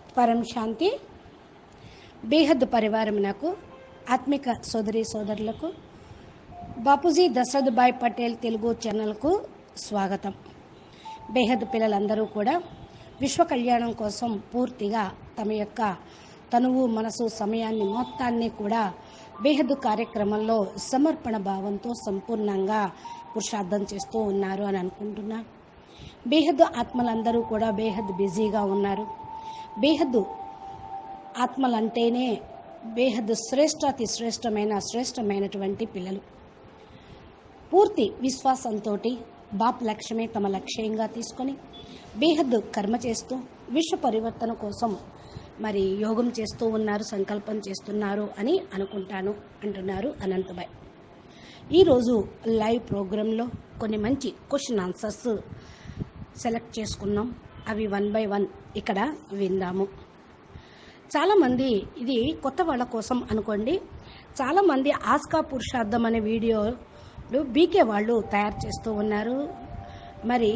పరం శాంతి బేహద్ పరివారమునకు ఆత్మిక సోదరి సోదరులకు బాపూజీ దశరథ్ భాయ్ పటేల్ తెలుగు ఛానల్కు స్వాగతం. బేహద్ పిల్లలందరూ కూడా విశ్వ కళ్యాణం కోసం పూర్తిగా తమ యొక్క తనువు మనసు సమయాన్ని మొత్తాన్ని కూడా బేహద్ కార్యక్రమంలో సమర్పణ భావంతో సంపూర్ణంగా పురుషార్థం చేస్తూ ఉన్నారు అని అనుకుంటున్నాను. బేహద్ ఆత్మలందరూ కూడా బేహద్ బిజీగా ఉన్నారు. బేహద్ ఆత్మలంటేనే బేహద్ శ్రేష్టాతి శ్రేష్టమైనటువంటి పిల్లలు. పూర్తి విశ్వాసంతో బాప్ లక్ష్యమే తమ లక్ష్యంగా తీసుకొని బేహద్ కర్మ చేస్తూ విశ్వ పరివర్తన కోసం మరి యోగం చేస్తూ ఉన్నారు, సంకల్పం చేస్తున్నారు అని అనుకుంటాను అంటున్నారు అనంతభాయ్. ఈరోజు లైవ్ ప్రోగ్రాంలో కొన్ని మంచి క్వశ్చన్ ఆన్సర్స్ సెలెక్ట్ చేసుకున్నాం. అవి 1 by 1 ఇక్కడ విందాము. చాలామంది, ఇది కొత్త వాళ్ళ కోసం అనుకోండి, చాలామంది ఆస్కా పురుషార్థం అనే వీడియోలు బీకే వాళ్ళు తయారు చేస్తూ ఉన్నారు. మరి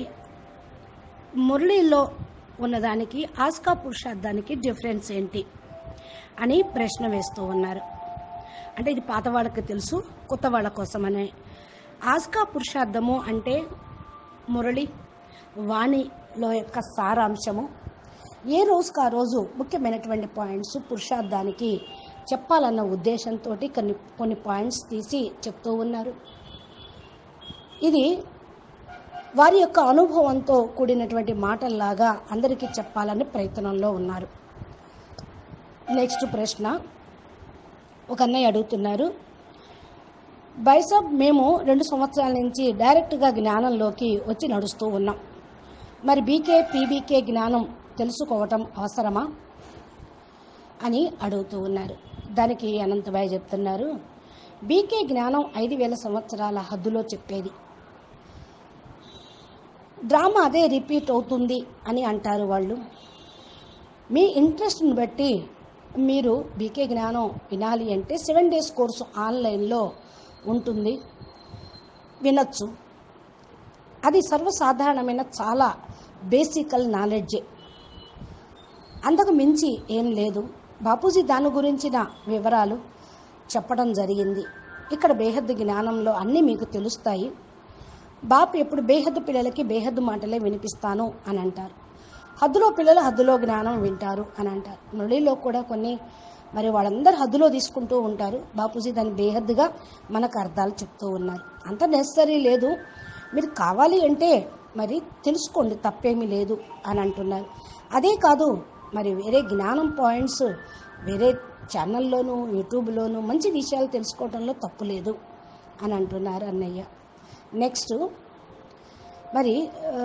మురళీలో ఉన్నదానికి ఆస్కా పురుషార్థానికి డిఫరెన్స్ ఏంటి అని ప్రశ్న వేస్తూ ఉన్నారు. అంటే ఇది పాత వాళ్ళకి తెలుసు, కొత్త వాళ్ళ కోసమనే. ఆస్కా పురుషార్థము అంటే మురళి వాణిలో యొక్క సారాంశము. ఏ రోజుకు ఆ రోజు ముఖ్యమైనటువంటి పాయింట్స్ పురుషార్థానికి చెప్పాలన్న ఉద్దేశంతో కొన్ని పాయింట్స్ తీసి చెప్తూ ఉన్నారు. ఇది వారి యొక్క అనుభవంతో కూడినటువంటి మాటల్లాగా అందరికీ చెప్పాలని ప్రయత్నంలో ఉన్నారు. నెక్స్ట్ ప్రశ్న ఒక అన్నయ్య అడుగుతున్నారు, బైసాబ్ మేము 2 సంవత్సరాల నుంచి డైరెక్ట్గా జ్ఞానంలోకి వచ్చి నడుస్తూ ఉన్నాం. మరి బీకే పీబీకే జ్ఞానం తెలుసుకోవటం అవసరమా అని అడుగుతూ ఉన్నారు. దానికి అనంతభాయ్ చెప్తున్నారు, బీకే జ్ఞానం 5000 సంవత్సరాల హద్దులో చెప్పేది. డ్రామా అదే రిపీట్ అవుతుంది అని అంటారు వాళ్ళు. మీ ఇంట్రెస్ట్ని బట్టి మీరు బీకే జ్ఞానం వినాలి అంటే 7 days కోర్సు ఆన్లైన్లో ఉంటుంది, వినొచ్చు. అది సర్వసాధారణమైన చాలా బేసికల్ నాలెడ్జే, అంతకు మించి ఏం లేదు. బాపూజీ దాని గురించిన వివరాలు చెప్పడం జరిగింది. ఇక్కడ బేహద్ జ్ఞానంలో అన్నీ మీకు తెలుస్తాయి. బాపు ఎప్పుడు బేహద్ పిల్లలకి బేహద్ మాటలే వినిపిస్తాను అని అంటారు. హద్దులో పిల్లలు హద్దులో జ్ఞానం వింటారు అని అంటారు. మురళిలో కూడా కొన్ని మరి వాళ్ళందరూ హద్దులో తీసుకుంటూ ఉంటారు. బాపూజీ దాన్ని బేహద్గా మనకు అర్థాలు చెప్తూ ఉన్నారు. అంత నెసరీ లేదు, మీరు కావాలి అంటే మరి తెలుసుకోండి, తప్పేమీ లేదు అని అంటున్నారు. అదే కాదు, మరి వేరే జ్ఞానం పాయింట్స్ వేరే ఛానల్లోనూ యూట్యూబ్లోనూ మంచి విషయాలు తెలుసుకోవడంలో తప్పు లేదు అని అంటున్నారు అన్నయ్య. నెక్స్ట్ మరి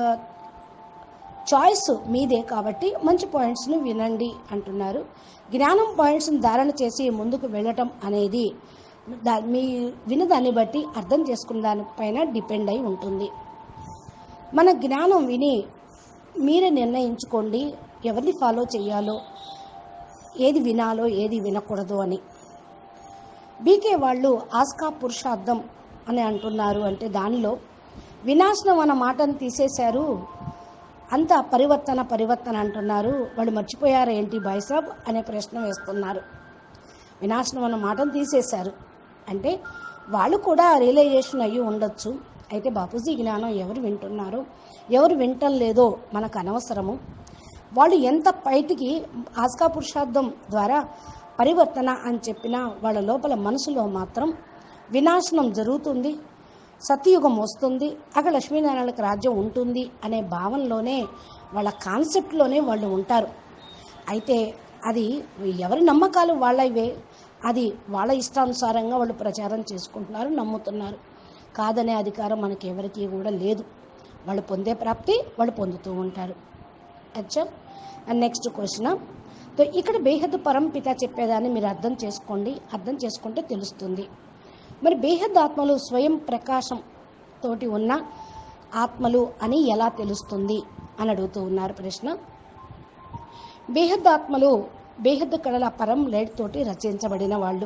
చాయిస్ మీదే కాబట్టి మంచి పాయింట్స్ను వినండి అంటున్నారు. జ్ఞానం పాయింట్స్ని ధారణ చేసి ముందుకు వెళ్ళటం అనేది మీ వినదాన్ని బట్టి అర్థం చేసుకున్న దానిపైన డిపెండ్ అయి ఉంటుంది. మన జ్ఞానం విని మీరే నిర్ణయించుకోండి ఎవరిని ఫాలో చేయాలో, ఏది వినాలో ఏది వినకూడదు అని. బీకే వాళ్ళు ఆస్కా పురుషార్థం అని అంటున్నారు అంటే దానిలో వినాశనం అన్న మాటను తీసేశారు, అంత పరివర్తన అంటున్నారు. వాళ్ళు మర్చిపోయారు ఏంటి బైసాబ్ అనే ప్రశ్న వేస్తున్నారు. వినాశనం అన్న మాటను తీసేశారు అంటే వాళ్ళు కూడా రియలైజేషన్ అయ్యి ఉండొచ్చు. అయితే బాపూజీ జ్ఞానం ఎవరు వింటున్నారో ఎవరు వింటం లేదో మనకు అనవసరము. వాళ్ళు ఎంత బయటికి ఆస్కా పురుషార్థం ద్వారా పరివర్తన అని చెప్పినా వాళ్ళ లోపల మనసులో మాత్రం వినాశనం జరుగుతుంది, సత్యయుగం వస్తుంది, అక్కడ లక్ష్మీనారాయణకి రాజ్యం ఉంటుంది అనే భావనలోనే వాళ్ళ కాన్సెప్ట్లోనే వాళ్ళు ఉంటారు. అయితే అది ఎవరి నమ్మకాలు వాళ్ళవే, అది వాళ్ళ ఇష్టానుసారంగా వాళ్ళు ప్రచారం చేసుకుంటున్నారు, నమ్ముతున్నారు. కాదనే అధికారం మనకి ఎవరికి కూడా లేదు. వాళ్ళు పొందే ప్రాప్తి వాళ్ళు పొందుతూ ఉంటారు. అచ్చా, నెక్స్ట్ క్వశ్చన్. ఇక్కడ బేహద్ పరంపిత చెప్పేదాన్ని మీరు అర్థం చేసుకోండి, అర్థం చేసుకుంటే తెలుస్తుంది. మరి బేహద్ ఆత్మలు స్వయం ప్రకాశం తోటి ఉన్న ఆత్మలు అని ఎలా తెలుస్తుంది అని అడుగుతూ ఉన్నారు ప్రశ్న. బేహద్ ఆత్మలు బేహద్ కళల పరం లైట్ తోటి రచించబడిన వాళ్ళు.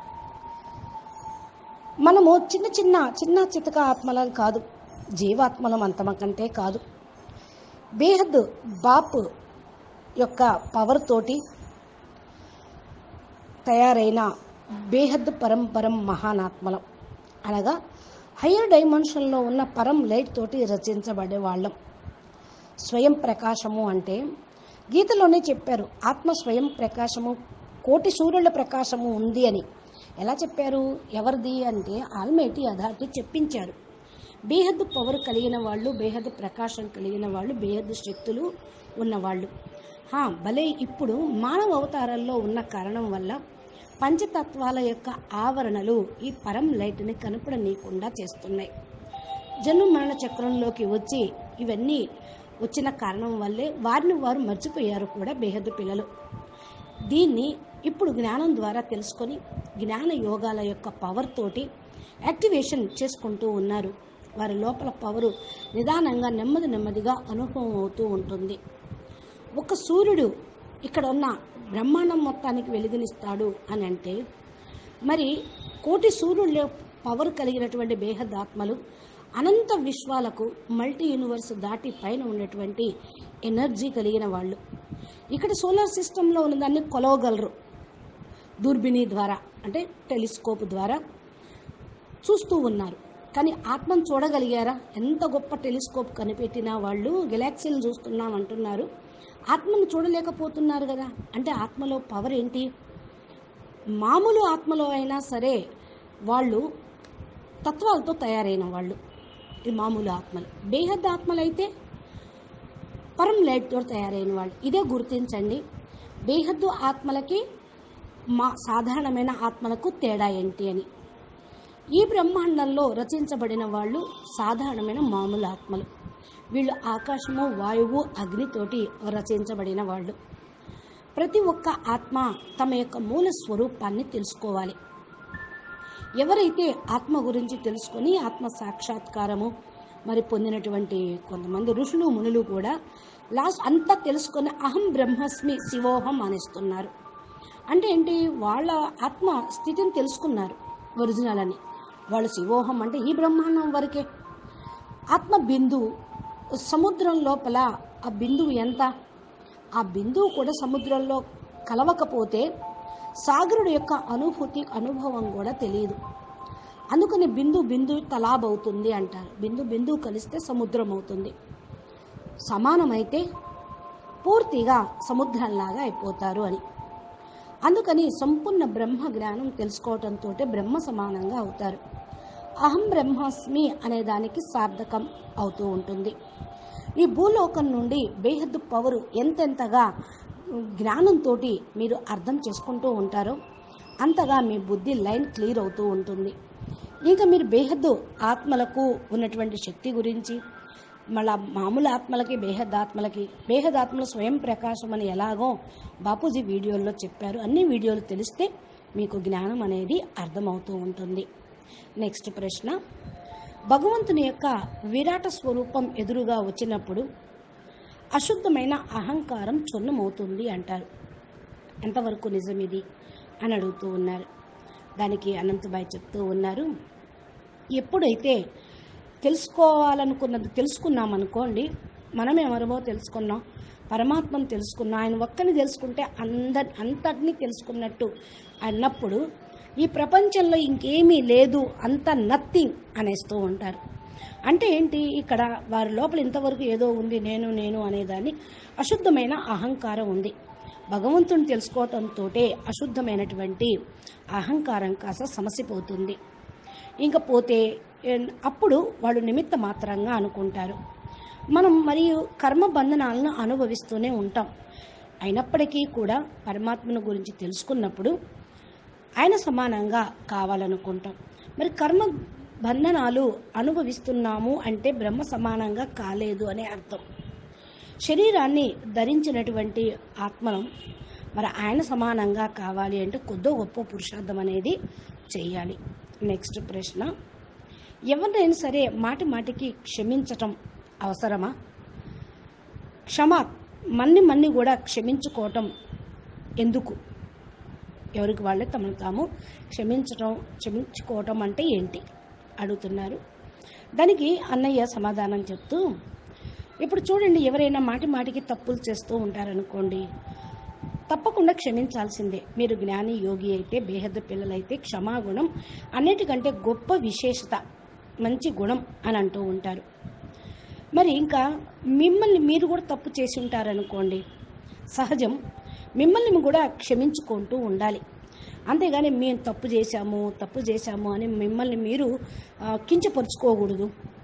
మనము చిన్న చితక ఆత్మలం కాదు, జీవాత్మలం అంతకంటే కాదు. బేహద్ బాప్ యొక్క పవర్ తోటి తయారైన బేహద్ పరం మహానాత్మలం, అనగా హయ్యర్ డైమెన్షన్లో ఉన్న పరం లైట్ తోటి రచించబడే వాళ్ళం. స్వయం ప్రకాశము అంటే గీతలోనే చెప్పారు, ఆత్మ స్వయం ప్రకాశము, కోటి సూర్యుల ప్రకాశము ఉంది అని. ఎలా చెప్పారు? ఎవరిది అంటే ఆల్మైటీ అథారిటీ చెప్పించారు. బేహద్ పవర్ కలిగిన వాళ్ళు, బేహద్ ప్రకాశం కలిగిన వాళ్ళు, బేహద్ శక్తులు ఉన్నవాళ్ళు. భలే ఇప్పుడు మానవ అవతారాల్లో ఉన్న కారణం వల్ల పంచతత్వాల యొక్క ఆవరణలు ఈ పరం లైట్ని కనపడనీయకుండా చేస్తున్నాయి. జన్మ మరణ చక్రంలోకి వచ్చి ఇవన్నీ వచ్చిన కారణం వల్లే వారిని వారు మర్చిపోయారు కూడా బేహద్ పిల్లలు. దీన్ని ఇప్పుడు జ్ఞానం ద్వారా తెలుసుకొని జ్ఞాన యోగాల యొక్క పవర్ తోటి యాక్టివేషన్ చేసుకుంటూ ఉన్నారు. వారి లోపల పవరు నిదానంగా నెమ్మదిగా అనుభవం అవుతూ ఉంటుంది. ఒక సూర్యుడు ఇక్కడ ఉన్న బ్రహ్మాండం మొత్తానికి వెలుగునిస్తాడు అని అంటే, మరి కోటి సూర్యుల పవర్ కలిగినటువంటి బేహద్ ఆత్మలు అనంత విశ్వాలకు మల్టీ యూనివర్స్ దాటి పైన ఉన్నటువంటి ఎనర్జీ కలిగిన వాళ్ళు. ఇక్కడ సోలార్ సిస్టంలో ఉన్నదాన్ని కొలవగలరు. దూర్బిని ద్వారా అంటే టెలిస్కోప్ ద్వారా చూస్తూ ఉన్నారు. కానీ ఆత్మను చూడగలిగారా? ఎంత గొప్ప టెలిస్కోప్ కనిపెట్టినా వాళ్ళు గెలాక్సీలను చూస్తున్నాం అంటున్నారు, ఆత్మను చూడలేకపోతున్నారు కదా. అంటే ఆత్మలో పవర్ ఏంటి? మామూలు ఆత్మలో అయినా సరే వాళ్ళు తత్వాలతో తయారైన వాళ్ళు, ఈ మామూలు ఆత్మలు. బేహద్ ఆత్మలు అయితే పరం లైట్తో తయారైన వాళ్ళు. ఇదే గుర్తించండి, బేహద్దు ఆత్మలకి సాధారణమైన ఆత్మలకు తేడా ఏంటి అని. ఈ బ్రహ్మాండంలో రచించబడిన వాళ్ళు సాధారణమైన మామూలు ఆత్మలు. వీళ్ళు ఆకాశము, వాయువు, అగ్నితోటి రచించబడిన వాళ్ళు. ప్రతి ఒక్క ఆత్మ తమ యొక్క మూల స్వరూపాన్ని తెలుసుకోవాలి. ఎవరైతే ఆత్మ గురించి తెలుసుకొని ఆత్మ సాక్షాత్కారము మరి పొందినటువంటి కొంతమంది ఋషులు మునులు కూడా లాస్ట్ అంతా తెలుసుకొని అహం బ్రహ్మస్మి శివోహం అనేస్తున్నారు. అంటే ఏంటి? వాళ్ళ ఆత్మ స్థితిని తెలుసుకున్నారు ఒరిజినల్ అని. వాళ్ళు శివోహం అంటే ఈ బ్రహ్మాండం వరకే. ఆత్మ బిందువు సముద్రం లోపల, ఆ బిందువు ఎంత? ఆ బిందువు కూడా సముద్రంలో కలవకపోతే సాగరుడు యొక్క అనుభవం కూడా తెలియదు. అందుకని బిందువు తలాబవుతుంది అంటారు. బిందువు కలిస్తే సముద్రం అవుతుంది. సమానమైతే పూర్తిగా సముద్రంలాగా అయిపోతారు అని. అందుకని సంపూర్ణ బ్రహ్మ జ్ఞానం తెలుసుకోవటంతో బ్రహ్మ సమానంగా అవుతారు. అహం బ్రహ్మాస్మి అనే దానికి సార్థకం అవుతూ ఉంటుంది. ఈ భూలోకం నుండి బేహద్దు పవరు ఎంతెంతగా జ్ఞానంతో మీరు అర్థం చేసుకుంటూ ఉంటారో అంతగా మీ బుద్ధి లైన్ క్లియర్ అవుతూ ఉంటుంది. ఇంకా మీరు బేహద్దు ఆత్మలకు ఉన్నటువంటి శక్తి గురించి, మళ్ళా మామూలు ఆత్మలకి బేహద్ ఆత్మల స్వయం ప్రకాశం అని ఎలాగో బాపూజీ వీడియోల్లో చెప్పారు. అన్ని వీడియోలు తెలిస్తే మీకు జ్ఞానం అనేది అర్థమవుతూ ఉంటుంది. నెక్స్ట్ ప్రశ్న, భగవంతుని యొక్క విరాట స్వరూపం ఎదురుగా వచ్చినప్పుడు అశుద్ధమైన అహంకారం చున్నమవుతుంది అంటారు. ఎంతవరకు నిజం ఇది అని అడుగుతూ ఉన్నారు. దానికి అనంతబాయ్ చెప్తూ ఉన్నారు, ఎప్పుడైతే తెలుసుకోవాలనుకున్నది తెలుసుకున్నామనుకోండి, మనమేమరమో తెలుసుకున్నాం, పరమాత్మను తెలుసుకున్నాం, ఆయన ఒక్కని తెలుసుకుంటే అంతటినీ తెలుసుకున్నట్టు అన్నప్పుడు ఈ ప్రపంచంలో ఇంకేమీ లేదు, అంత నథింగ్ అనేస్తూ ఉంటారు. అంటే ఏంటి? ఇక్కడ వారి లోపల ఇంతవరకు ఏదో ఉంది, నేను అనేదాన్ని అశుద్ధమైన అహంకారం ఉంది. భగవంతుని తెలుసుకోవటంతో అశుద్ధమైనటువంటి అహంకారం కాస్త సమసిపోతుంది. ఇంకా పోతే అప్పుడు వాళ్ళు నిమిత్త మాత్రంగా అనుకుంటారు. మనం మరియు కర్మ బంధనాలను అనుభవిస్తూనే ఉంటాం. అయినప్పటికీ కూడా పరమాత్మను గురించి తెలుసుకున్నప్పుడు ఆయన సమానంగా కావాలనుకుంటాం. మరి కర్మ బంధనాలు అనుభవిస్తున్నాము అంటే బ్రహ్మ సమానంగా కాలేదు అనే అర్థం. శరీరాన్ని ధరించినటువంటి ఆత్మను మరి ఆయన సమానంగా కావాలి అంటే కొద్దో గొప్ప పురుషార్థం అనేది చేయాలి. నెక్స్ట్ ప్రశ్న, ఎవరినైనా సరే మాటికి క్షమించటం అవసరమా? మన్ని కూడా క్షమించుకోవటం ఎందుకు? ఎవరికి వాళ్ళే తమను తాము క్షమించుకోవటం అంటే ఏంటి అడుగుతున్నారు. దానికి అన్నయ్య సమాధానం చెప్తూ, ఇప్పుడు చూడండి, ఎవరైనా మాటి మాటికి తప్పులు చేస్తూ ఉంటారనుకోండి, తప్పకుండా క్షమించాల్సిందే. మీరు జ్ఞాని యోగి అయితే, బేహద్దు పిల్లలైతే క్షమాగుణం అన్నిటికంటే గొప్ప విశేషత, మంచి గుణం అని అంటూ ఉంటారు. మరి ఇంకా మిమ్మల్ని మీరు కూడా తప్పు చేసి ఉంటారనుకోండి, సహజం, మిమ్మల్ని కూడా క్షమించుకుంటూ ఉండాలి. అంతేగాని మేము తప్పు చేశాము అని మిమ్మల్ని మీరు కించపరుచుకోకూడదు.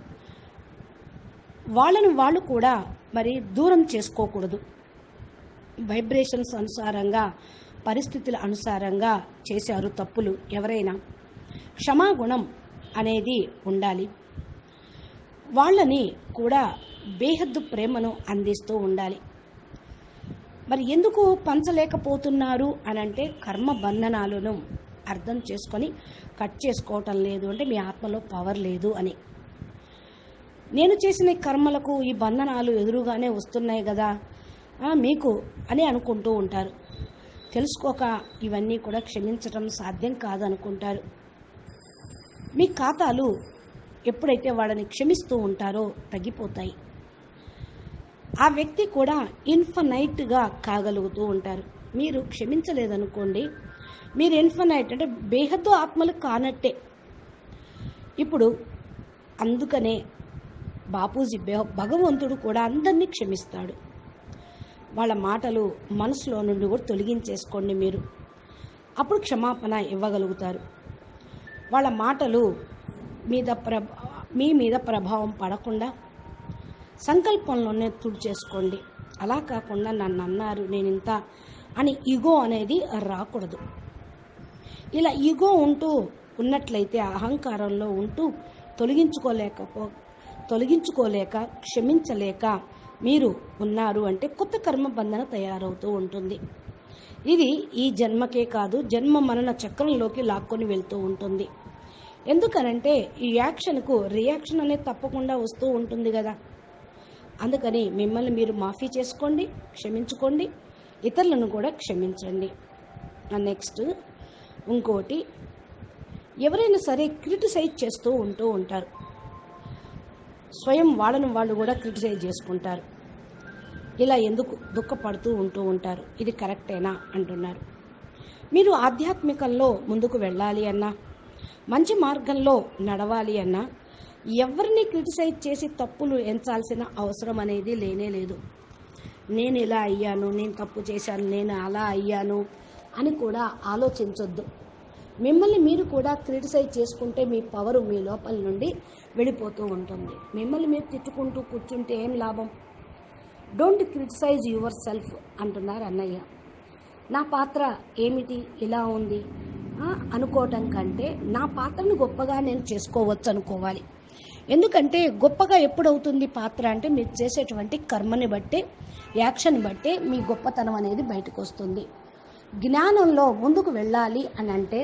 వాళ్ళను వాళ్ళు కూడా మరి దూరం చేసుకోకూడదు. వైబ్రేషన్స్ అనుసారంగా, పరిస్థితుల అనుసారంగా చేశారు తప్పులు ఎవరైనా, క్షమాగుణం అనేది ఉండాలి. వాళ్ళని కూడా బేహద్దు ప్రేమను అందిస్తూ ఉండాలి. మరి ఎందుకు పంచలేకపోతున్నారు అని అంటే, కర్మ బంధనాలను అర్థం చేసుకొని కట్ చేసుకోవటం లేదు అంటే మీ ఆత్మలో పవర్ లేదు అని. నేను చేసిన కర్మలకు ఈ బంధనాలు ఎదురుగానే వస్తున్నాయి కదా మీకు అని అనుకుంటూ ఉంటారు. తెలుసుకోక ఇవన్నీ కూడా క్షమించటం సాధ్యం కాదనుకుంటారు. మీ ఖాతాలు ఎప్పుడైతే వాళ్ళని క్షమిస్తూ ఉంటారో తగ్గిపోతాయి. ఆ వ్యక్తి కూడా ఇన్ఫనైట్గా కాగలుగుతూ ఉంటారు. మీరు క్షమించలేదనుకోండి, మీరు ఇన్ఫనైట్ అంటే బేహద్దు ఆత్మలు కానట్టే. ఇప్పుడు అందుకనే బాపూజీ భగవంతుడు కూడా అందరినీ క్షమిస్తాడు. వాళ్ళ మాటలు మనసులో నుండి కూడా తొలగించేసుకోండి మీరు, అప్పుడు క్షమాపణ ఇవ్వగలుగుతారు. వాళ్ళ మాటలు మీ మీద ప్రభావం పడకుండా సంకల్పంలోనే తుడిచేసుకోండి. అలా కాకుండా నన్ను అన్నారు, నేను ఇంత అని ఈగో అనేది రాకూడదు. ఇలా ఈగో ఉన్నట్లయితే, అహంకారంలో ఉంటూ తొలగించుకోలేక క్షమించలేక మీరు ఉన్నారు అంటే కొత్త కర్మ బంధన తయారవుతూ ఉంటుంది. ఇది ఈ జన్మకే కాదు, జన్మ మరణ చక్రంలోకి లాక్కొని వెళ్తూ ఉంటుంది. ఎందుకనంటే ఈ యాక్షన్కు రియాక్షన్ అనేది తప్పకుండా వస్తూ ఉంటుంది కదా. అందుకని మిమ్మల్ని మీరు మాఫీ చేసుకోండి, క్షమించుకోండి, ఇతరులను కూడా క్షమించండి. నెక్స్ట్ ఇంకోటి, ఎవరైనా సరే క్రిటిసైజ్ చేస్తూ ఉంటారు. స్వయం వాళ్ళను వాళ్ళు కూడా క్రిటిసైజ్ చేసుకుంటారు. ఇలా ఎందుకు దుఃఖపడుతూ ఉంటారు. ఇది కరెక్టేనా అంటున్నారు. మీరు ఆధ్యాత్మికంలో ముందుకు వెళ్ళాలి అన్నా, మంచి మార్గంలో నడవాలి అన్నా, ఎవరిని క్రిటిసైజ్ చేసి తప్పులు ఎంచాల్సిన అవసరం అనేది లేనే లేదు. నేను ఇలా అయ్యాను, నేను తప్పు చేశాను, నేను అలా అయ్యాను అని కూడా ఆలోచించొద్దు. మిమ్మల్ని మీరు కూడా క్రిటిసైజ్ చేసుకుంటే మీ పవరు మీ లోపల నుండి వెళ్ళిపోతూ ఉంటుంది. మిమ్మల్ని మీరు తిట్టుకుంటూ కూర్చుంటే ఏం లాభం? డోంట్ క్రిటిసైజ్ యువర్ సెల్ఫ్ అంటున్నారు అన్నయ్య. నా పాత్ర ఏమిటి, ఇలా ఉంది అనుకోవటం కంటే నా పాత్రను గొప్పగా నేను చేసుకోవచ్చు అనుకోవాలి. ఎందుకంటే గొప్పగా ఎప్పుడవుతుంది పాత్ర అంటే, మీరు చేసేటువంటి కర్మని బట్టే, యాక్షన్ బట్టే మీ గొప్పతనం అనేది బయటకు వస్తుంది. జ్ఞానంలో ముందుకు వెళ్ళాలి అని అంటే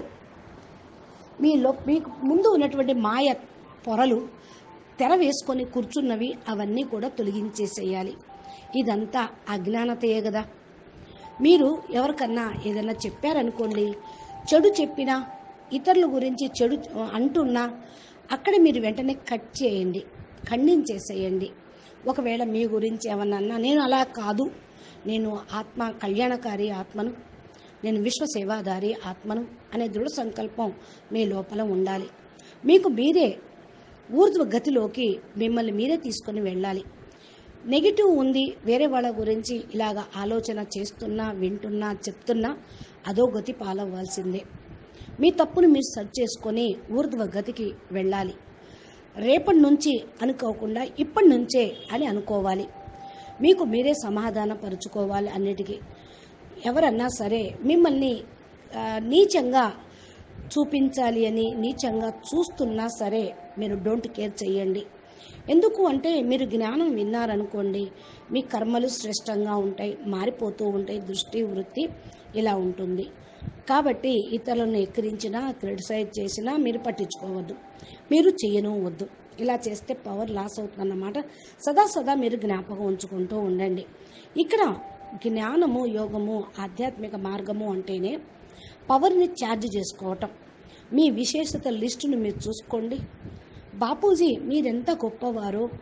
మీకు ముందు ఉన్నటువంటి మాయ పొరలు తెర వేసుకొని కూర్చున్నవి అవన్నీ కూడా తొలగించేసేయాలి. ఇదంతా అజ్ఞానతయే కదా. మీరు ఎవరికన్నా ఏదైనా చెప్పారనుకోండి, చెడు చెప్పినా, ఇతరుల గురించి చెడు అంటున్నా, అక్కడ మీరు వెంటనే కట్ చేయండి, ఖండించేసేయండి. ఒకవేళ మీ గురించి ఏమన్నా, నేను అలా కాదు, నేను ఆత్మ కళ్యాణకారి ఆత్మను, నేను విశ్వసేవాదారి ఆత్మను అనే దృఢ సంకల్పం మీ లోపల ఉండాలి. మీకు మీరే ఊర్ధ్వ గతిలోకి మిమ్మల్ని మీరే తీసుకొని వెళ్ళాలి. నెగిటివ్ ఉంది, వేరే వాళ్ళ గురించి ఇలాగ ఆలోచన చేస్తున్నా, వింటున్నా, చెప్తున్నా, అదో గతి పాలవ్వాల్సిందే. మీ తప్పును మీరు సరి చేసుకొని ఊర్ధ్వ గతికి వెళ్ళాలి. రేపటి నుంచి అనుకోకుండా ఇప్పటి నుంచే అని అనుకోవాలి. మీకు మీరే సమాధాన పరుచుకోవాలి అన్నిటికీ. ఎవరన్నా సరే మిమ్మల్ని నీచంగా చూపించాలి అని నీచంగా చూస్తున్నా సరే మీరు డోంట్ కేర్ చేయండి. ఎందుకు అంటే, మీరు జ్ఞానం విన్నారనుకోండి, మీ కర్మలు శ్రేష్టంగా ఉంటాయి, మారిపోతూ ఉంటాయి, దృష్టి వృత్తి ఇలా ఉంటుంది. కాబట్టి ఇతరులను ఎక్కిరించినా, క్రిటిసైజ్ చేసినా మీరు పట్టించుకోవద్దు, మీరు చేయను వద్దు. ఇలా చేస్తే పవర్ లాస్ అవుతుందన్నమాట. సదా మీరు జ్ఞాపకం ఉంచుకుంటూ ఉండండి. ఇక్కడ జ్ఞానము, యోగము, ఆధ్యాత్మిక మార్గము అంటేనే పవర్ని ఛార్జ్ చేసుకోవటం. మీ విశేషత లిస్టును మీరు చూసుకోండి. బాపూజీ మీరెంత గొప్పవారో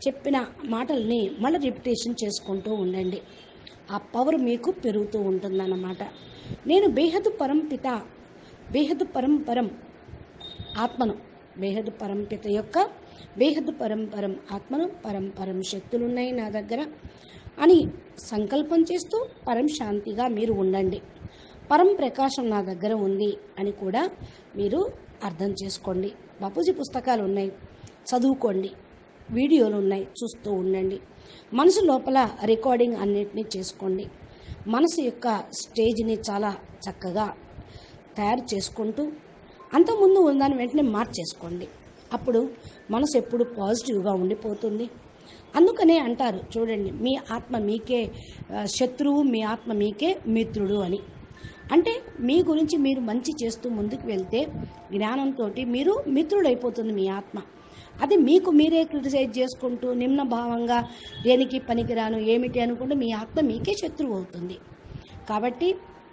చెప్పిన మాటల్ని మళ్ళీ రిపిటేషన్ చేసుకుంటూ ఉండండి. ఆ పవర్ మీకు పెరుగుతూ ఉంటుందన్నమాట. నేను బేహదు పరంపిత, బేహదు పరం ఆత్మను, బేహదు పరంపిత యొక్క బేహదు పరం ఆత్మను, పరం శక్తులున్నాయి నా దగ్గర అని సంకల్పం చేస్తూ పరం శాంతిగా మీరు ఉండండి. పరం ప్రకాశం నా దగ్గర ఉంది అని కూడా మీరు అర్థం చేసుకోండి. బాపూజీ పుస్తకాలు ఉన్నాయి, చదువుకోండి. వీడియోలు ఉన్నాయి, చూస్తూ ఉండండి. మనసు లోపల రికార్డింగ్ అన్నిటినీ చేసుకోండి. మనసు యొక్క స్టేజ్ని చాలా చక్కగా తయారు చేసుకుంటూ అంతకుముందు ఉందని వెంటనే మార్చేసుకోండి. అప్పుడు మనసు ఎప్పుడు పాజిటివ్గా ఉండిపోతుంది. అందుకనే అంటారు చూడండి, మీ ఆత్మ మీకే శత్రువు, మీ ఆత్మ మీకే మిత్రుడు అని. అంటే మీ గురించి మీరు మంచి చేస్తూ ముందుకు వెళ్తే జ్ఞానంతో మీరు మిత్రుడైపోతుంది మీ ఆత్మ. అది మీకు మీరే క్రిటిసైజ్ చేసుకుంటూ నిమ్న భావంగా దేనికి పనికిరాను ఏమిటి అనుకుంటే మీ ఆత్మ మీకే శత్రువు అవుతుంది. కాబట్టి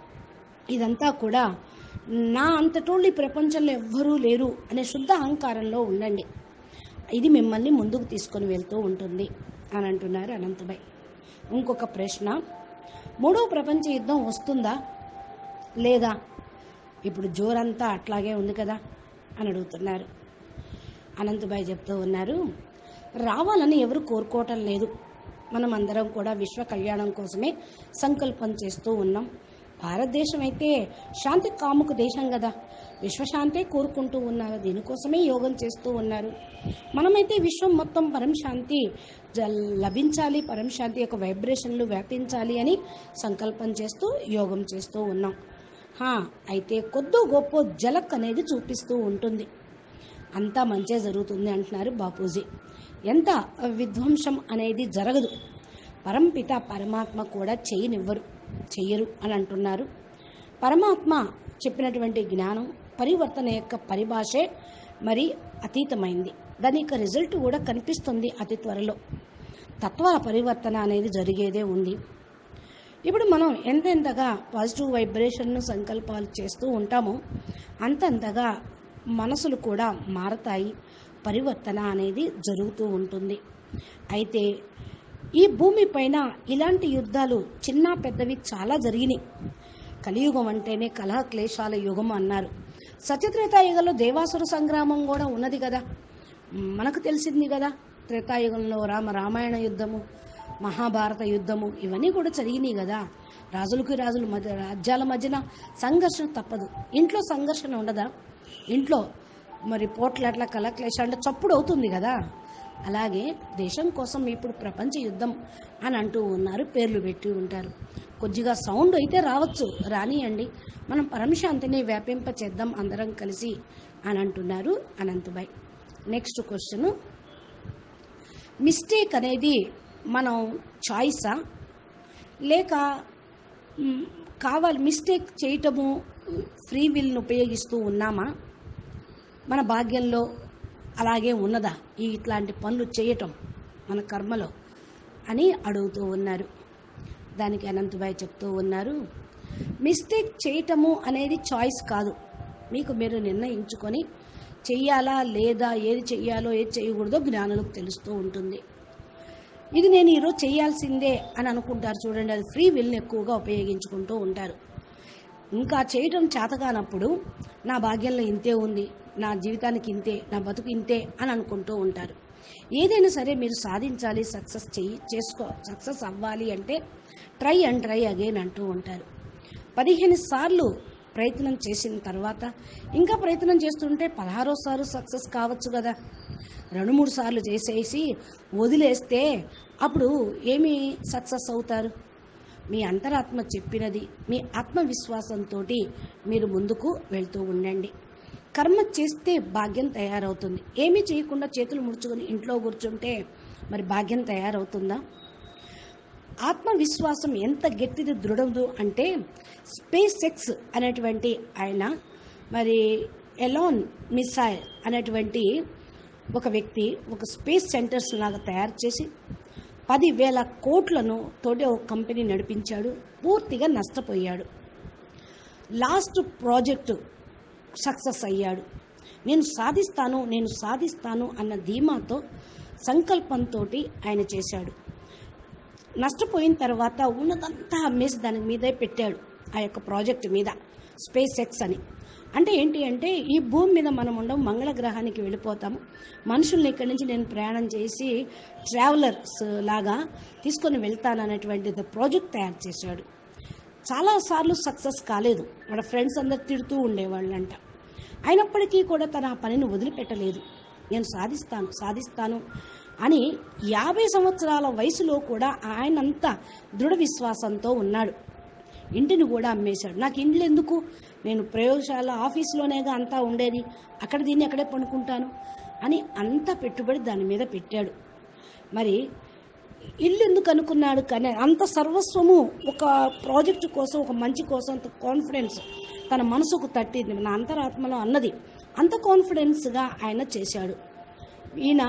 ఇదంతా కూడా నా అంతటోళ్ళు ఈ ప్రపంచంలో ఎవ్వరూ లేరు అనే శుద్ధ అహంకారంలో ఉండండి. ఇది మిమ్మల్ని ముందుకు తీసుకొని వెళ్తూ ఉంటుంది అని అంటున్నారు అనంతభాయ్. ఇంకొక ప్రశ్న, 3వ ప్రపంచ యుద్ధం వస్తుందా లేదా? ఇప్పుడు జోరంతా అట్లాగే ఉంది కదా అని అడుగుతున్నారు. అనంతభాయ్ చెప్తూ ఉన్నారు, రావాలని ఎవరు కోరుకోవటం లేదు. మనం అందరం కూడా విశ్వ కళ్యాణం కోసమే సంకల్పం చేస్తూ ఉన్నాం. భారతదేశం అయితే శాంతి కాముక దేశం కదా, విశ్వశాంతే కోరుకుంటూ ఉన్నారు. దీనికోసమే యోగం చేస్తూ ఉన్నారు. మనమైతే విశ్వం మొత్తం పరంశాంతి లభించాలి, పరంశాంతి యొక్క వైబ్రేషన్లు వ్యాపించాలి అని సంకల్పం చేస్తూ యోగం చేస్తూ ఉన్నాం. అయితే కొద్దో గొప్ప జలక్ అనేది చూపిస్తూ ఉంటుంది. అంతా మంచే జరుగుతుంది అంటున్నారు బాపూజీ. ఎంత విధ్వంసం అనేది జరగదు. పరంపిత పరమాత్మ కూడా చెయ్యరు అని అంటున్నారు. పరమాత్మ చెప్పినటువంటి జ్ఞానం పరివర్తన యొక్క పరిభాషే మరి అతీతమైంది. దాని యొక్క రిజల్ట్ కూడా కనిపిస్తుంది అతి త్వరలో. తత్వ పరివర్తన అనేది జరిగేదే ఉంది. ఇప్పుడు మనం ఎంతెంతగా పాజిటివ్ వైబ్రేషన్ను సంకల్పాలు చేస్తూ ఉంటామో అంతంతగా మనసులు కూడా మారతాయి, పరివర్తన అనేది జరుగుతూ ఉంటుంది. అయితే ఈ భూమి పైన ఇలాంటి యుద్ధాలు చిన్న పెద్దవి చాలా జరిగినాయి. కలియుగం అంటేనే కలహ క్లేశాల యుగం అన్నారు. సత్యత్రేతాయుగంలో దేవాసుర సంగ్రామం కూడా ఉన్నది కదా, మనకు తెలిసింది కదా. త్రేతాయుగంలో రామాయణ యుద్ధము, మహాభారత యుద్ధము ఇవన్నీ కూడా జరిగినాయి కదా. రాజుల మధ్య, రాజ్యాల మధ్యన సంఘర్షణ తప్పదు. ఇంట్లో సంఘర్షణ ఉండదా? ఇంట్లో మరి పోట్లాట్ల కలక్లేశ అంటే చప్పుడు అవుతుంది కదా. అలాగే దేశం కోసం ఇప్పుడు ప్రపంచ యుద్ధం అని అంటూ ఉన్నారు, పేర్లు పెట్టి ఉంటారు. కొద్దిగా సౌండ్ అయితే రావచ్చు, రానియండి, మనం పరమశాంతిని వ్యాపింప చేద్దాం అందరం కలిసి అని అంటున్నారు అనంతభాయ్. నెక్స్ట్ క్వశ్చన్, మిస్టేక్ అనేది మనం చాయిసా లేక మిస్టేక్ చేయటము ఫ్రీ విల్ను ఉపయోగిస్తూ ఉన్నామా? మన భాగ్యంలో అలాగే ఉన్నదా ఇట్లాంటి పనులు చేయటం మన కర్మలో అని అడుగుతూ ఉన్నారు. దానికి అనంతభాయ్ చెప్తూ ఉన్నారు, మిస్టేక్ చేయటము అనేది చాయిస్ కాదు. మీకు మీరు నిర్ణయించుకొని చెయ్యాలా లేదా, ఏది చెయ్యాలో ఏది చేయకూడదో జ్ఞానులకు తెలుస్తూ ఉంటుంది. ఇది నేను ఈరోజు చేయాల్సిందే అని అనుకుంటారు చూడండి, అది ఫ్రీ విల్ని ఎక్కువగా ఉపయోగించుకుంటూ ఉంటారు. ఇంకా చేయటం చేతగానప్పుడు నా భాగ్యంలో ఇంతే ఉంది, నా జీవితానికి ఇంతే, నా బతుకు ఇంతే అని అనుకుంటూ ఉంటారు. ఏదైనా సరే మీరు సాధించాలి, సక్సెస్ అవ్వాలి అంటే ట్రై అగైన్ అంటూ ఉంటారు. 15 సార్లు ప్రయత్నం చేసిన తర్వాత ఇంకా ప్రయత్నం చేస్తుంటే 16వ సక్సెస్ కావచ్చు కదా. 2-3 సార్లు చేసేసి వదిలేస్తే అప్పుడు ఏమి సక్సెస్ అవుతారు? మీ అంతరాత్మ చెప్పినది మీ ఆత్మవిశ్వాసంతో మీరు ముందుకు వెళ్తూ ఉండండి. కర్మ చేస్తే భాగ్యం తయారవుతుంది. ఏమీ చేయకుండా చేతులు ముడుచుకొని ఇంట్లో కూర్చుంటే మరి భాగ్యం తయారవుతుందా? ఆత్మవిశ్వాసం ఎంత గట్టిది దృఢదు అంటే స్పేస్ ఎక్స్ అనేటువంటి ఆయన మరి ఎలాన్ మిసైల్ అనేటువంటి ఒక వ్యక్తి ఒక స్పేస్ సెంటర్స్ లాగా తయారు చేసి 10,000 కోట్లను తోటి ఒక కంపెనీ నడిపించాడు. పూర్తిగా నష్టపోయాడు. లాస్ట్ ప్రాజెక్టు సక్సెస్ అయ్యాడు. నేను సాధిస్తాను అన్న ధీమాతో సంకల్పంతో ఆయన చేశాడు. నష్టపోయిన తర్వాత ఉన్నదంతా అమ్మేసి దాని మీదే పెట్టాడు, ఆ యొక్క ప్రాజెక్ట్ మీద, స్పేస్ ఎక్స్ అని. అంటే ఏంటి అంటే, ఈ భూమి మీద మనం ఉండవు, మంగళ గ్రహానికి వెళ్ళిపోతాము, మనుషుల్ని ఇక్కడి నుంచి నేను ప్రయాణం చేసి ట్రావెలర్స్ లాగా తీసుకొని వెళ్తాననేటువంటి ప్రాజెక్ట్ తయారు చేశాడు. చాలాసార్లు సక్సెస్ కాలేదు, వాళ్ళ ఫ్రెండ్స్ అందరు తిడుతూ ఉండేవాళ్ళంట. అయినప్పటికీ కూడా తన ఆ పనిని వదిలిపెట్టలేదు. నేను సాధిస్తాను అని 50 సంవత్సరాల వయసులో కూడా ఆయనంతా దృఢ విశ్వాసంతో ఉన్నాడు. ఇంటిని కూడా అమ్మేశాడు. నాకు ఇండ్లు ఎందుకు, నేను ప్రయోగశాల ఆఫీసులోనేగా అంతా ఉండేది, అక్కడ దీన్ని అక్కడే పడుకుంటాను అని అంత పెట్టుబడి దాని మీద పెట్టాడు. మరి ఇల్లు ఎందుకు అనుకున్నాడు? కానీ అంత సర్వస్వము ఒక ప్రాజెక్టు కోసం, ఒక మంచి కోసం, అంత కాన్ఫిడెన్స్ తన మనసుకు తట్టింది, నా అంతరాత్మలో అన్నది, అంత కాన్ఫిడెన్స్గా ఆయన చేశాడు. ఈయన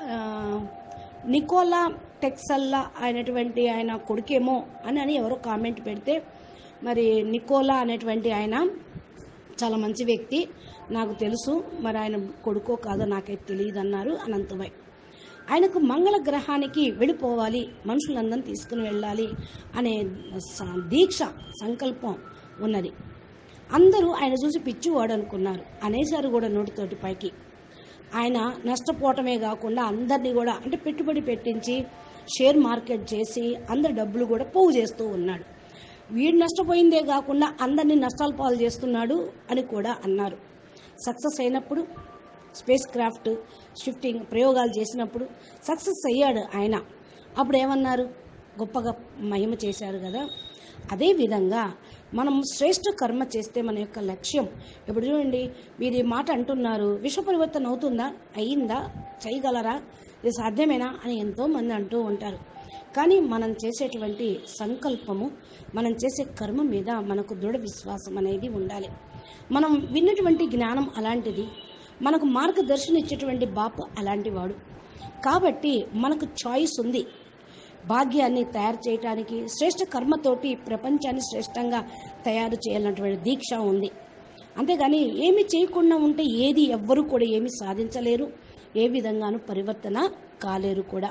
నికోలా టెస్లా అయినటువంటి ఆయన కొడుకేమో అని ఎవరో కామెంట్ పెడితే, మరి నికోలా అనేటువంటి ఆయన చాలా మంచి వ్యక్తి, నాకు తెలుసు, మరి ఆయన కొడుకో కాదో నాకైతే తెలియదు అన్నారు అనంతభాయ్. ఆయనకు మంగళ గ్రహానికి వెళ్ళిపోవాలి, మనుషులందరినీ తీసుకుని వెళ్ళాలి అనే దీక్ష, సంకల్పం ఉన్నది. అందరూ ఆయన చూసి పిచ్చివాడు అనుకున్నారు, అనేసారు కూడా నోటితోటి పైకి. ఆయన నష్టపోవటమే కాకుండా అందరినీ కూడా, అంటే పెట్టుబడి పెట్టించి షేర్ మార్కెట్ చేసి అందరి డబ్బులు కూడా పోగు చేస్తూ ఉన్నాడు. వీడు నష్టపోయిందే కాకుండా అందరినీ నష్టాలు పాలు చేస్తున్నాడు అని కూడా అన్నారు. సక్సెస్ అయినప్పుడు, స్పేస్ క్రాఫ్ట్ షిఫ్టింగ్ ప్రయోగాలు చేసినప్పుడు సక్సెస్ అయ్యాడు ఆయన. అప్పుడు ఏమన్నారు? గొప్పగా మహిమ చేశారు కదా. అదేవిధంగా మనం శ్రేష్ఠ కర్మ చేస్తే మన యొక్క లక్ష్యం, ఇప్పుడు చూడండి, మీరు ఈ మాట అంటున్నారు, విశ్వ పరివర్తన అవుతుందా, అయ్యిందా, చేయగలరా, ఇది సాధ్యమేనా అని ఎంతోమంది అంటూ ఉంటారు. కానీ మనం చేసేటువంటి సంకల్పము, మనం చేసే కర్మ మీద మనకు దృఢ విశ్వాసం అనేది ఉండాలి. మనం విన్నటువంటి జ్ఞానం అలాంటిది, మనకు మార్గదర్శనం ఇచ్చేటువంటి బాపు అలాంటి వాడు. కాబట్టి మనకు చాయిస్ ఉంది. భాగ్యాన్ని తయారు చేయడానికి, శ్రేష్ఠ కర్మతోటి ప్రపంచాన్ని శ్రేష్టంగా తయారు చేయాలన్నటువంటి దీక్ష ఉంది. అంతేగాని ఏమి చేయకుండా ఉంటే ఎవ్వరూ కూడా ఏమి సాధించలేరు, ఏ విధంగానూ పరివర్తన కాలేరు కూడా.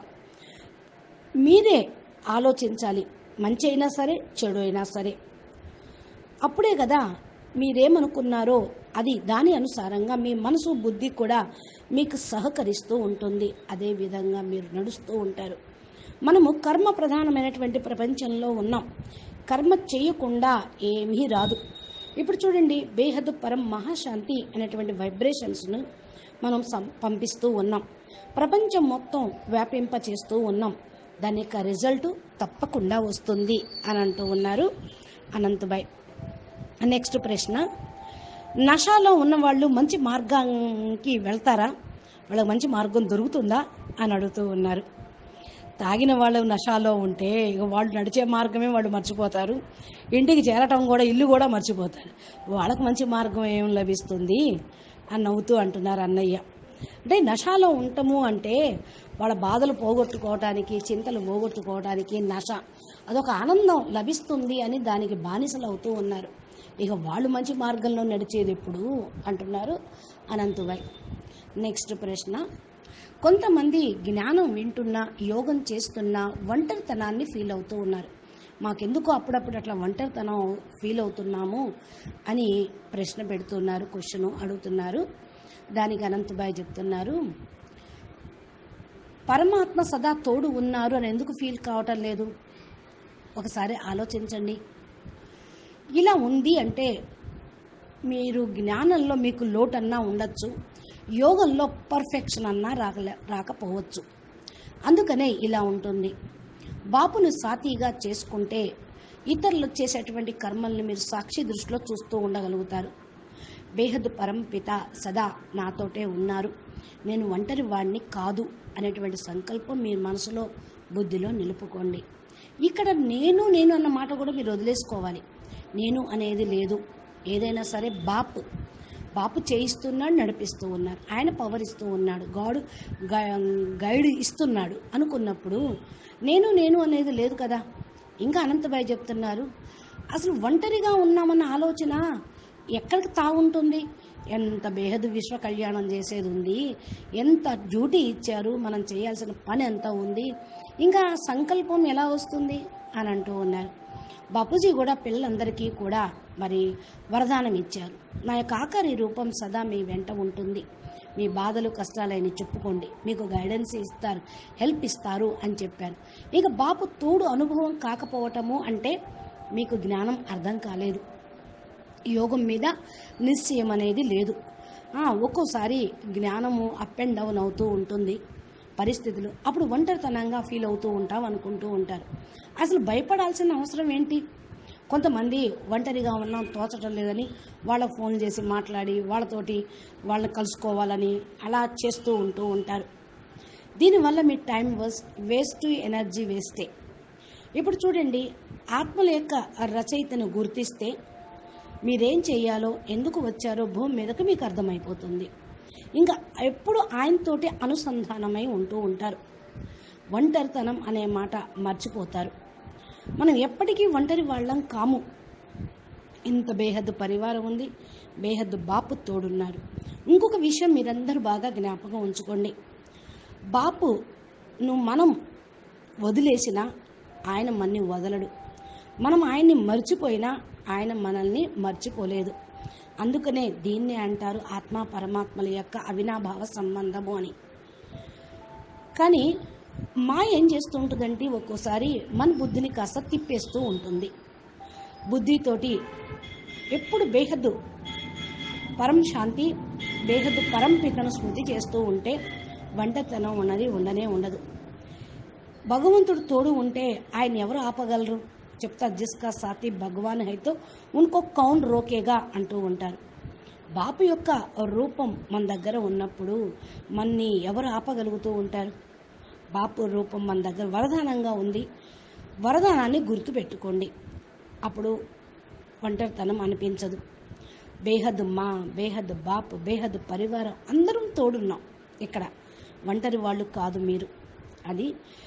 మీరే ఆలోచించాలి, మంచి అయినా సరే, చెడు అయినా సరే. అప్పుడే కదా మీరేమనుకున్నారో అది దాని అనుసారంగా మీ మనసు, బుద్ధి కూడా మీకు సహకరిస్తూ ఉంటుంది. అదే విధంగా మీరు నడుస్తూ ఉంటారు. మనము కర్మ ప్రధానమైనటువంటి ప్రపంచంలో ఉన్నాం. కర్మ చేయకుండా ఏమీ రాదు. ఇప్పుడు చూడండి, బేహద్ పరం మహాశాంతి అనేటువంటి వైబ్రేషన్స్ను మనం పంపిస్తూ ఉన్నాం, ప్రపంచం మొత్తం వ్యాపింప చేస్తూ ఉన్నాం. దాని యొక్క రిజల్ట్ తప్పకుండా వస్తుంది అని అంటూ ఉన్నారు అనంతభాయ్. నెక్స్ట్ ప్రశ్న, నషాలో ఉన్నవాళ్ళు మంచి మార్గానికి వెళ్తారా, వాళ్ళకి మంచి మార్గం దొరుకుతుందా అని అడుగుతూ ఉన్నారు. తాగిన వాళ్ళు నషాలో ఉంటే ఇక వాళ్ళు నడిచే మార్గమే వాళ్ళు మర్చిపోతారు, ఇంటికి చేరటం కూడా, ఇల్లు కూడా మర్చిపోతారు. వాళ్ళకు మంచి మార్గం ఏం లభిస్తుంది అని నవ్వుతూ అంటున్నారు అన్నయ్య. అంటే నషాలో ఉండటము అంటే వాళ్ళ బాధలు పోగొట్టుకోవడానికి, చింతలు పోగొట్టుకోవడానికి నష, అదొక ఆనందం లభిస్తుంది అని దానికి బానిసలు అవుతూ ఉన్నారు. ఇక వాళ్ళు మంచి మార్గంలో నడిచేది ఎప్పుడు అంటున్నారు అనంతభాయ్. నెక్స్ట్ ప్రశ్న, కొంతమంది జ్ఞానం వింటున్నా, యోగం చేస్తున్నా ఒంటరితనాన్ని ఫీల్ అవుతూ ఉన్నారు. మాకెందుకు అప్పుడప్పుడు అట్లా ఒంటరితనం ఫీల్ అవుతున్నాము అని ప్రశ్న పెడుతున్నారు, క్వశ్చన్ అడుగుతున్నారు. దానికి అనంతభాయ్ చెప్తున్నారు, పరమాత్మ సదా తోడు ఉన్నారు అని ఎందుకు ఫీల్ కావటం లేదు, ఒకసారి ఆలోచించండి. ఇలా ఉంది అంటే మీరు జ్ఞానంలో మీకు లోటన్నా ఉండొచ్చు, యోగంలో పర్ఫెక్షన్ అన్నా రాకపోవచ్చు. అందుకనే ఇలా ఉంటుంది. బాపును సాతిగా చేసుకుంటే ఇతరులు చేసేటువంటి కర్మల్ని మీరు సాక్షి దృష్టిలో చూస్తూ ఉండగలుగుతారు. బేహద్ పరంపిత సదా నాతోటే ఉన్నారు, నేను ఒంటరి వాడిని కాదు అనేటువంటి సంకల్పం మీ మనసులో, బుద్ధిలో నిలుపుకోండి. ఇక్కడ నేను అన్న మాట కూడా మీరు వదిలేసుకోవాలి. నేను అనేది లేదు. ఏదైనా సరే బాపు చేయిస్తున్నాడు, నడిపిస్తూ ఉన్నారు, ఆయన పవర్ ఇస్తూ ఉన్నాడు, గైడ్ ఇస్తున్నాడు అనుకున్నప్పుడు నేను అనేది లేదు కదా. ఇంకా అనంతభాయ్ చెప్తున్నారు, అసలు ఒంటరిగా ఉన్నామన్న ఆలోచన ఎక్కడికి తాగుంటుంది? ఎంత బేహదు విశ్వ కళ్యాణం చేసేది ఉంది, ఎంత డ్యూటీ ఇచ్చారు, మనం చేయాల్సిన పని ఎంత ఉంది, ఇంకా సంకల్పం ఎలా వస్తుంది అని అంటూ ఉన్నారు. బాపూజీ కూడా పిల్లలందరికీ కూడా మరి వరదానం ఇచ్చారు. నా యొక్క ఆఖరి రూపం సదా మీ వెంట ఉంటుంది, మీ బాధలు కష్టాలని చెప్పుకోండి, మీకు గైడెన్స్ ఇస్తారు, హెల్ప్ ఇస్తారు అని చెప్పారు. ఇక బాపు తోడు అనుభవం కాకపోవటము అంటే మీకు జ్ఞానం అర్థం కాలేదు, యోగం మీద నిశ్చయం అనేది లేదు. ఒక్కోసారి జ్ఞానము అప్ అండ్ డౌన్ అవుతూ ఉంటుంది పరిస్థితులు, అప్పుడు ఒంటరితనంగా ఫీల్ అవుతూ ఉంటాం అనుకుంటూ ఉంటారు. అసలు భయపడాల్సిన అవసరం ఏంటి? కొంతమంది ఒంటరిగా ఉన్నాం తోచడం లేదని వాళ్ళకు ఫోన్ చేసి మాట్లాడి వాళ్ళని కలుసుకోవాలని అలా చేస్తూ ఉంటారు. దీనివల్ల మీ టైం వేస్ట్, ఎనర్జీ వేస్టే. ఇప్పుడు చూడండి, ఆత్మల యొక్క రచయితను గుర్తిస్తే మీరేం చేయాలో, ఎందుకు వచ్చారో భూమి మీదకు మీకు అర్థమైపోతుంది. ఇంకా ఎప్పుడు ఆయనతోటి అనుసంధానమై ఉంటూ ఉంటారు. ఒంటరితనం అనే మాట మర్చిపోతారు. మనం ఎప్పటికీ ఒంటరి వాళ్ళం కాము. ఇంత బేహద్దు పరివారం ఉంది, బేహద్దు బాపు తోడున్నారు. ఇంకొక విషయం మీరందరూ బాగా జ్ఞాపకం ఉంచుకోండి, బాపును మనం వదిలేసినా ఆయన మనని వదలడు, మనం ఆయన్ని మర్చిపోయినా ఆయన మనల్ని మర్చిపోలేదు. అందుకనే దీన్నే అంటారు ఆత్మ పరమాత్మల యొక్క అవినాభావ సంబంధము అని. కానీ మాయ ఏం చేస్తూ ఉంటుందంటే ఒక్కోసారి మన బుద్ధిని కాస్త తిప్పేస్తూ ఉంటుంది. బుద్ధితోటి ఎప్పుడు బేహద్దు పరం శాంతి, బేహద్దు పరంపికను స్మృతి చేస్తూ ఉంటే వంటతనం ఉండనే ఉండదు. భగవంతుడు తోడు ఉంటే ఆయన ఎవరు ఆపగలరు? చెప్తా, జిస్కా సాతి భగవాన్ హైతో ఉన్కో కౌన్ రోకేగా అంటూ ఉంటారు. బాపు యొక్క రూపం మన దగ్గర ఉన్నప్పుడు మన్ని ఎవరు ఆపగలుగుతూ ఉంటారు? బాపు రూపం మన దగ్గర వరదానంగా ఉంది. వరదానాన్ని గుర్తుపెట్టుకోండి, అప్పుడు ఒంటరితనం అనిపించదు. బేహద్ మా, బేహద్ బాపు, బేహద్ పరివారం అందరం తోడున్నాం. ఇక్కడ ఒంటరి వాళ్ళు కాదు మీరు. అది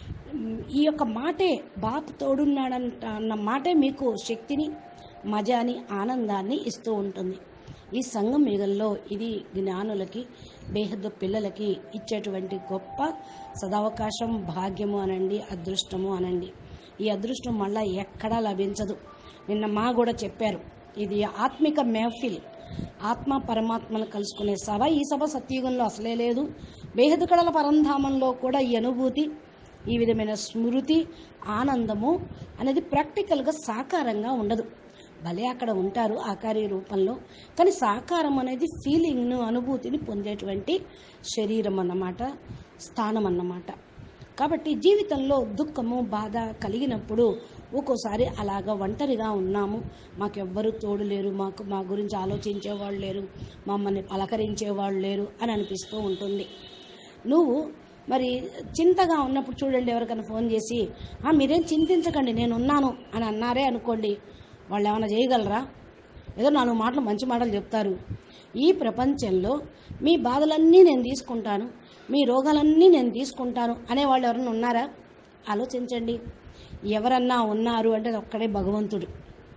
ఈ యొక్క మాటే, బాపు తోడున్నాడంట అన్న మాటే మీకు శక్తిని, మజాని, ఆనందాన్ని ఇస్తూ ఉంటుంది. ఈ సంఘం యుగంలో ఇది జ్ఞానులకి, బేహద్దు పిల్లలకి ఇచ్చేటువంటి గొప్ప సదవకాశం, భాగ్యము అనండి, అదృష్టము అనండి. ఈ అదృష్టం మళ్ళా ఎక్కడా లభించదు. నిన్న మా కూడా చెప్పారు, ఇది ఆత్మిక మెహఫిల్, ఆత్మ పరమాత్మను కలుసుకునే సభ. ఈ సభ సత్యుగంలో అసలే లేదు. బేహద్దు కళల పరంధామంలో కూడా ఈ అనుభూతి, ఈ విధమైన స్మృతి, ఆనందము అనేది ప్రాక్టికల్గా సాకారంగా ఉండదు. భలే అక్కడ ఉంటారు ఆకారి రూపంలో, కానీ సాకారం అనేది ఫీలింగ్ను, అనుభూతిని పొందేటువంటి శరీరం అన్నమాట, స్థానం అన్నమాట. కాబట్టి జీవితంలో దుఃఖము, బాధ కలిగినప్పుడు ఒక్కోసారి అలాగా ఒంటరిగా ఉన్నాము, మాకెవ్వరూ తోడు లేరు, మా గురించి ఆలోచించేవాళ్ళు లేరు, మమ్మల్ని పలకరించేవాళ్ళు లేరు అని అనిపిస్తూ ఉంటుంది. నువ్వు మరి చింతగా ఉన్నప్పుడు చూడండి, ఎవరికైనా ఫోన్ చేసి మీరేం చింతించకండి నేనున్నాను అని అన్నారే అనుకోండి, వాళ్ళు ఏమైనా చేయగలరా? ఏదో 4 మాటలు మంచి మాటలు చెప్తారు. ఈ ప్రపంచంలో మీ బాధలన్నీ నేను తీసుకుంటాను, మీ రోగాలన్నీ నేను తీసుకుంటాను అనేవాళ్ళు ఎవరన్నా ఉన్నారా? ఆలోచించండి. ఎవరన్నా ఉన్నారు అంటే ఒక్కడే భగవంతుడు.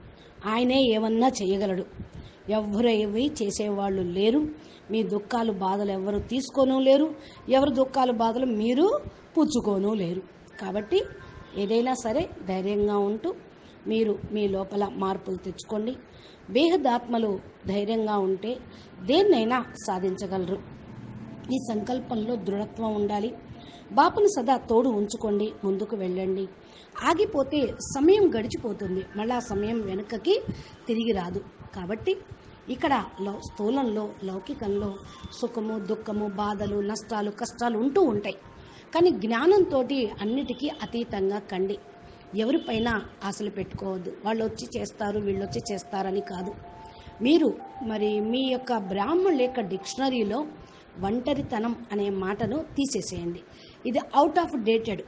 ఆయనే ఏమన్నా చేయగలడు. ఎవ్వరు ఏవి చేసేవాళ్ళు లేరు. మీ దుఃఖాలు, బాధలు ఎవరు తీసుకోనూ లేరు, ఎవరు దుఃఖాలు, బాధలు మీరు పుచ్చుకోనూ లేరు. కాబట్టి ఏదైనా సరే ధైర్యంగా ఉంటూ మీరు మీ లోపల మార్పులు తెచ్చుకోండి. బేహదాత్మలు ధైర్యంగా ఉంటే దేన్నైనా సాధించగలరు. ఈ సంకల్పంలో దృఢత్వం ఉండాలి. బాపును సదా తోడు ఉంచుకోండి, ముందుకు వెళ్ళండి. ఆగిపోతే సమయం గడిచిపోతుంది, మళ్ళీ ఆ సమయం వెనుకకి తిరిగి రాదు. కాబట్టి ఇక్కడ స్థూలంలో, లౌకికంలో సుఖము, దుఃఖము, బాధలు, నష్టాలు, కష్టాలు ఉంటూ ఉంటాయి. కానీ జ్ఞానంతో అన్నిటికీ అతీతంగా కండి. ఎవరిపైనా ఆశలు పెట్టుకోవద్దు. వాళ్ళు వచ్చి చేస్తారు, వీళ్ళు వచ్చి చేస్తారని కాదు. మీరు మరి మీ యొక్క బ్రాహ్మణుల యొక్క డిక్షనరీలో ఒంటరితనం అనే మాటను తీసేసేయండి. ఇది అవుట్ ఆఫ్ డేటెడ్.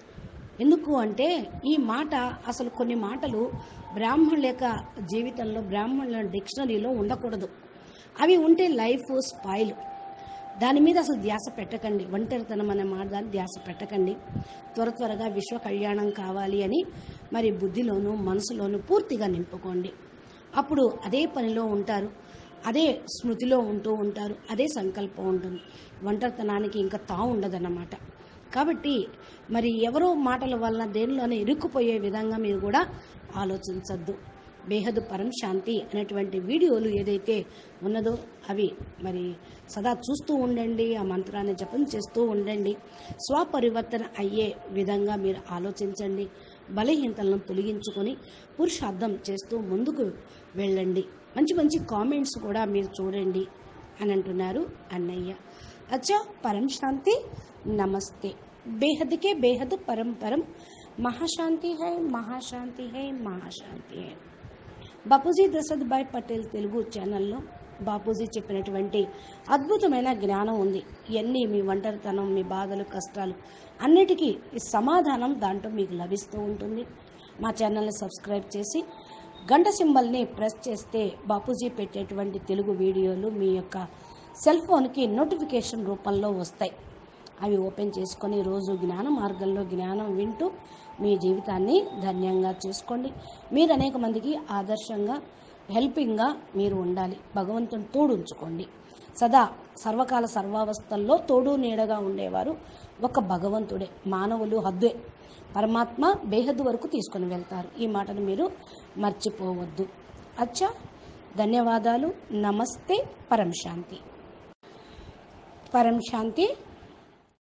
ఎందుకు అంటే ఈ మాట, అసలు కొన్ని మాటలు బ్రాహ్మణుల యొక్క జీవితంలో, బ్రాహ్మణుల డిక్షనరీలో ఉండకూడదు. అవి ఉంటే లైఫ్ స్పాయిల్. దాని మీద అసలు ధ్యాస పెట్టకండి. ఒంటరితనం అనే మాట దాన్ని ధ్యాస పెట్టకండి. త్వరగా విశ్వ కళ్యాణం కావాలి అని మరి బుద్ధిలోనూ మనసులోనూ పూర్తిగా నింపుకోండి. అప్పుడు అదే పనిలో ఉంటారు. అదే స్మృతిలో ఉంటూ ఉంటారు, అదే సంకల్పం ఉంటుంది. ఒంటరితనానికి ఇంకా ఉండదన్నమాట. కాబట్టి మరి ఎవరో మాటల వలన దేనిలోనే ఇరుక్కుపోయే విధంగా మీరు కూడా ఆలోచించద్దు. బేహదు పరం శాంతి అనేటువంటి వీడియోలు ఏదైతే ఉన్నదో అవి మరి సదా చూస్తూ ఉండండి, ఆ మంత్రాన్ని జపం చేస్తూ ఉండండి. స్వపరివర్తన అయ్యే విధంగా మీరు ఆలోచించండి. బలహీనతలను తొలగించుకొని పురుషార్థం చేస్తూ ముందుకు వెళ్ళండి. మంచి మంచి కామెంట్స్ కూడా మీరు చూడండి అని అంటున్నారు అన్నయ్య. అచ్చా, పరం శాంతి, నమస్తే. बेहद के बेहद परम परम महाशांति है, महाशांति है, महाशांति है. బాపూజీ దశరథ్ పటేల్ తెలుగు ఛానల్లో బాపూజీ చెప్పినటువంటి అద్భుతమైన జ్ఞానం ఉంది. ఇవన్నీ మీ ఒంటరితనం, మీ బాధలు, కష్టాలు అన్నిటికీ ఈ సమాధానం దాంట్లో మీకు లభిస్తూ ఉంటుంది. మా ఛానల్ని సబ్స్క్రైబ్ చేసి గంట సింబల్ని ప్రెస్ చేస్తే బాపూజీ పెట్టేటువంటి తెలుగు వీడియోలు మీ యొక్క సెల్ ఫోన్కి నోటిఫికేషన్ రూపంలో వస్తాయి. అవి ఓపెన్ చేసుకొని రోజు జ్ఞాన మార్గంలో జ్ఞానం వింటూ మీ జీవితాన్ని ధన్యంగా చేసుకోండి. మీరు అనేక మందికి ఆదర్శంగా, హెల్పింగ్గా మీరు ఉండాలి. భగవంతుని తోడు ఉంచుకోండి. సదా సర్వకాల సర్వావస్థల్లో తోడు నీడగా ఉండేవారు ఒక భగవంతుడే. మానవులు హద్దే, పరమాత్మ బేహద్దు వరకు తీసుకొని వెళ్తారు. ఈ మాటను మీరు మర్చిపోవద్దు. అచ్చా, ధన్యవాదాలు. నమస్తే. పరం శాంతి. పరం శాంతి.